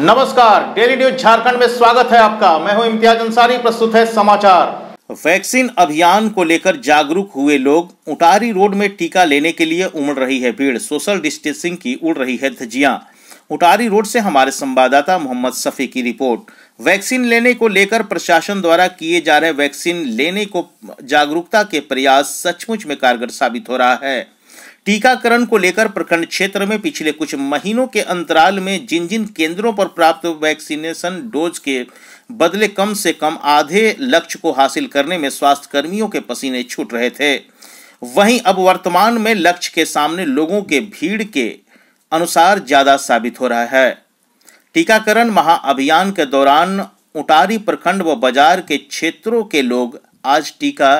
नमस्कार, daily news Jharkhand में स्वागत है आपका। मैं हूं इम्तियाज अंसारी। प्रस्तुत है समाचार। वैक्सीन अभियान को लेकर जागरूक हुए लोग। उटारी रोड में टीका लेने के लिए उमड़ रही है भीड़। सोशल डिस्टेंसिंग की उड़ रही है धज्जियां। उटारी रोड से हमारे संवाददाता मोहम्मद सफी की रिपोर्ट। वैक्सीन लेने को लेकर प्रशासन द्वारा किए जा रहे वैक्सीन लेने को जागरूकता के प्रयास सचमुच में कारगर साबित हो रहा है। टीकाकरण को लेकर प्रखंड क्षेत्र में पिछले कुछ महीनों के अंतराल में जिन जिन केंद्रों पर प्राप्त वैक्सीनेशन डोज के बदले कम से कम आधे लक्ष्य को हासिल करने में स्वास्थ्य कर्मियों के पसीने छूट रहे थे, वहीं अब वर्तमान में लक्ष्य के सामने लोगों के भीड़ के अनुसार ज्यादा साबित हो रहा है। टीकाकरण महाअभियान के दौरान उटारी प्रखंड व बाजार के क्षेत्रों के लोग आज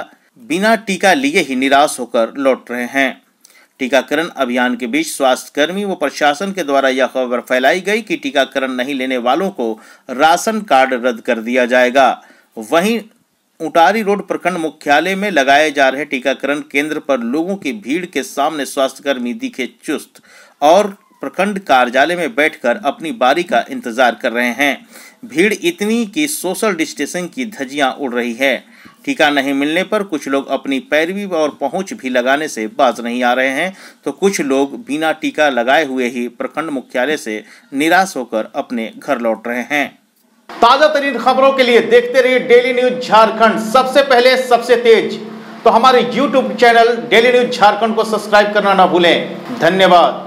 बिना टीका लिए ही निराश होकर लौट रहे हैं। टीकाकरण अभियान के बीच स्वास्थ्य कर्मी व प्रशासन के द्वारा यह खबर फैलाई गई कि टीकाकरण नहीं लेने वालों को राशन कार्ड रद्द कर दिया जाएगा। वहीं उटारी रोड प्रखंड मुख्यालय में लगाए जा रहे टीकाकरण केंद्र पर लोगों की भीड़ के सामने स्वास्थ्य कर्मी दिखे चुस्त और प्रखंड कार्यालय में बैठकर अपनी बारी का इंतजार कर रहे हैं। भीड़ इतनी कि सोशल डिस्टेंसिंग की धज्जियां उड़ रही है। टीका नहीं मिलने पर कुछ लोग अपनी पैरवी और पहुंच भी लगाने से बाज नहीं आ रहे हैं, तो कुछ लोग बिना टीका लगाए हुए ही प्रखंड मुख्यालय से निराश होकर अपने घर लौट रहे हैं। ताजा तरीन खबरों के लिए देखते रहिए डेली न्यूज झारखंड, सबसे पहले सबसे तेज। तो हमारे YouTube channel daily news Jharkhand को सब्सक्राइब करना ना भूलें। धन्यवाद।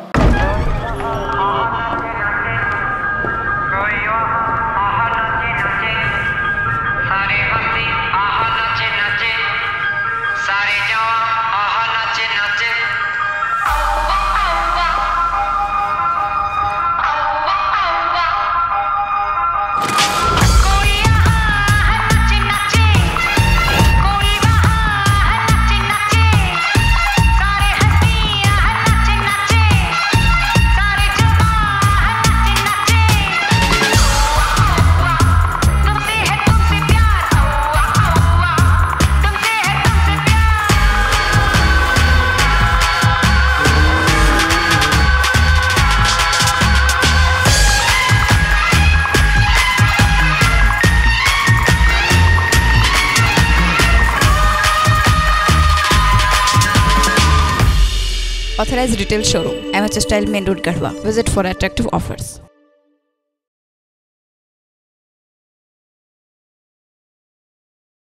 Authorized retail showroom, MH Style, Main Road, Gadhwa. Visit for attractive offers.